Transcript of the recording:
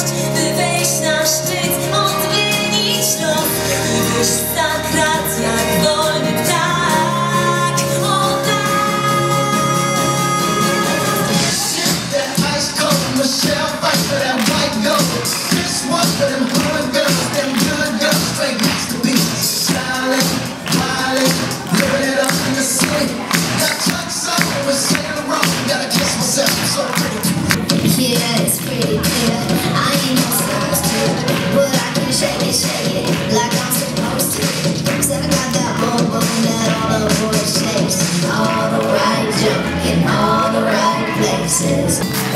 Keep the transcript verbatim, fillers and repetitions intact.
miłość, by wejść na szczyt, odmienić los i wyjść z krat jak wolny ptak. O tak! That ice cold Michelle fight for that white gold. This one for them hood girls, them good girls, straight masterpieces. Styling, wilding, living it up in the city. Got trucks on, we're sailing wrong. Gotta kiss myself, I'm so pretty. Yeah, it's pretty clear. I ain't no size two, but I can shake it, shake it like I'm supposed to. Cause I got that boom boom that all the boys chase. All the right junk in all the right places.